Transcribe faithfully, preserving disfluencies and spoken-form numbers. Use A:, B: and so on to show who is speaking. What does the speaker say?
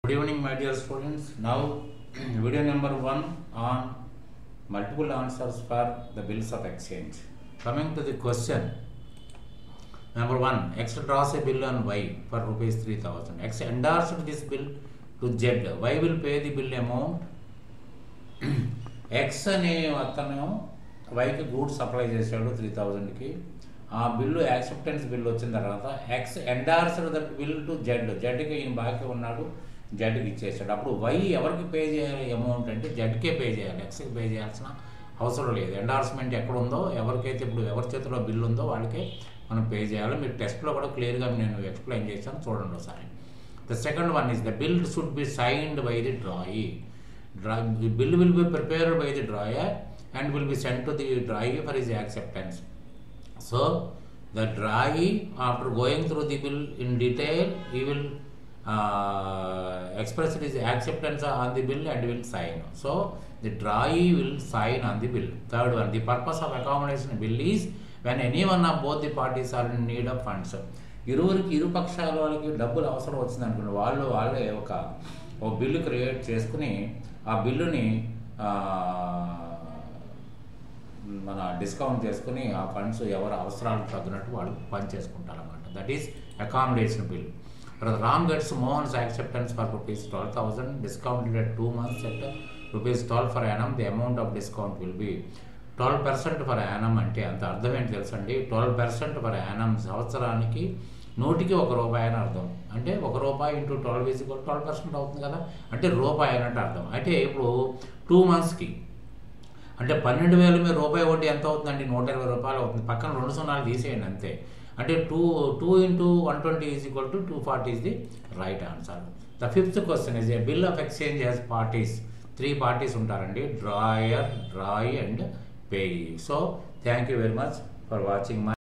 A: Good evening, my dear students. Now, video number one on multiple answers for the bills of exchange. Coming to the question, number one, X draws a bill on Y for rupees three thousand. X endorsed this bill to Z. Y will pay the bill amount. X అనే అతను వైకి goods supply చేశాడు three థౌజండ్కి. ఆ bill acceptance bill వచ్చిన తర్వాత X endorsed that bill to Z. జెడ్కి ఈయన బాకీ ఉన్నాడు, జెడ్కి ఇచ్చేసాడు. అప్పుడు వై ఎవరికి పే చేయాలి అమౌంట్ అంటే జెడ్కే పే చేయాలి, ఎక్స్కి పే చేయాల్సిన అవసరం లేదు. ఎండార్స్మెంట్ ఎక్కడ ఉందో, ఎవరికైతే ఇప్పుడు ఎవరి చేతిలో బిల్ ఉందో వాళ్ళకే మనం పే చేయాలి. మీరు టెస్ట్లో కూడా క్లియర్గా నేను ఎక్స్ప్లెయిన్ చేశాను, చూడండి ఒకసారి. The second one is the bill should be signed by the drawee. The bill will be prepared by the drawer and will be sent to the drawee for his acceptance. So, the drawee, after going through the bill in detail, he will uh, express his acceptance on the bill and will sign. So, the drawee will sign on the bill. Third one, the purpose of accommodation bill is when any one of both the parties are in need of funds. ఇరువురికి ఇరు పక్షాల వాళ్ళకి డబ్బులు అవసరం వచ్చింది అనుకోండి, వాళ్ళు వాళ్ళే ఒక ఒక బిల్లు క్రియేట్ చేసుకుని ఆ బిల్లుని మన డిస్కౌంట్ చేసుకుని ఆ ఫండ్స్ ఎవరు అవసరాలకు తగ్గినట్టు వాళ్ళు పని చేసుకుంటారు అన్నమాట. That is accommodation bill. Ram gets Mohan's acceptance for rupees twelve thousand discounted at two months at rupees twelve for annum. The amount of discount will be twelve percent for annum. అంటే అంత అర్థం ఏంటి తెలుసండి, ట్వెల్వ్ పర్సెంట్ ఫర్ యానం సంవత్సరానికి నూటికి ఒక రూపాయి అని అర్థం. అంటే ఒక రూపాయి into twelve is equal twelve percent అవుతుంది కదా, అంటే రూపాయి అన్నట్టు అర్థం. అయితే ఇప్పుడు టూ మంత్స్కి అంటే పన్నెండు వేల మీద రూపాయి వడ్డీ ఎంత అవుతుందండి, నూట ఇరవై రూపాయలు అవుతుంది. పక్కన రెండు సున్నాలు తీసేయండి అంతే. అంటే two two into one twenty is equal to two forty is the right answer. The fifth question is a bill of exchange has parties. Three parties ఉంటారండి, drawer, drawee and payee. So thank you very much for watching my